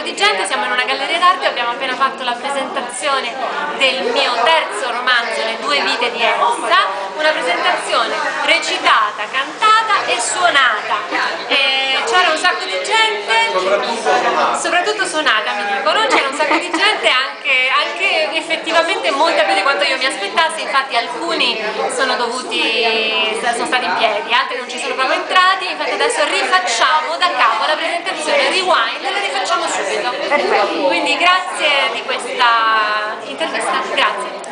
di gente, siamo in una galleria d'arte, abbiamo appena fatto la presentazione del mio terzo romanzo, Le due vite di Elsa, una presentazione recitata, cantata e suonata. C'era un sacco di gente, soprattutto suonata mi dicono, c'era un sacco di gente, anche effettivamente molta più di quanto io mi aspettassi, infatti alcuni sono stati in piedi, altri non ci sono proprio entrati, infatti adesso rifacciamo da capo la presentazione, rewind, e la rifacciamo subito. Perfetto. Quindi grazie di questa intervista, grazie.